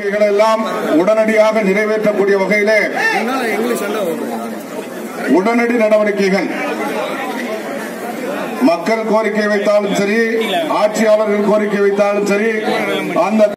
எல்லாம் உடனடியாக நிறைவேற்றக்கூடிய வகையிலே உடனடி நடவடிக்கைகள் மக்கள் கோரிக்கை வைத்தாலும் சரி, ஆட்சியாளர்கள் கோரிக்கை வைத்தாலும் சரி, அந்த